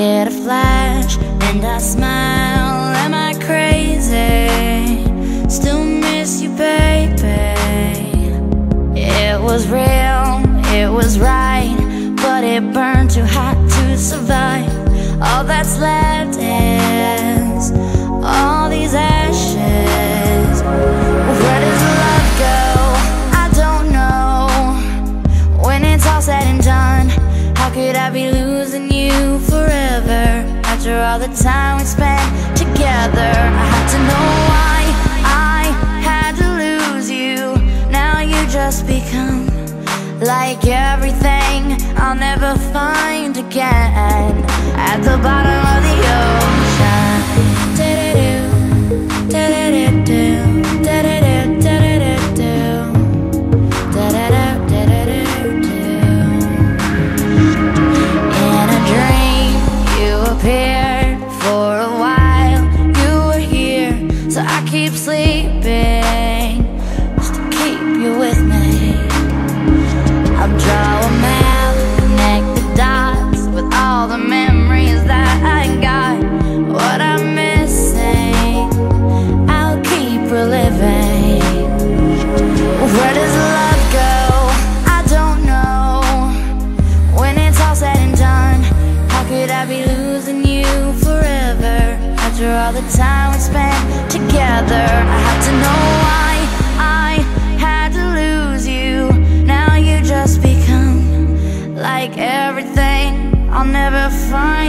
get a flash and I smile. Am I crazy? Still miss you, baby. It was real, it was right, but it burned too hot to survive. All that's left is all these ashes. Where does love go? I don't know. When it's all said and done, how could I be losing you forever? After all the time we spent together, I had to know why I had to lose you. Now you just become like everything I'll never find again at the bottom of the ocean. Da-da-do, da-da-do-do, da-da-do, da-da-do-do, da-da-do, da-da-do-do. In a dream you appeared for a while. You were here, so I keep sleeping just to keep you with me. I'll draw a map, connect the dots with all the memories that I got. What I'm missing, I'll keep reliving. Where does love go? I don't know. When it's all said and done, how could I be losing you forever? After all the time we spent together, I have to know why I had to lose you. Now you just become like everything I'll never find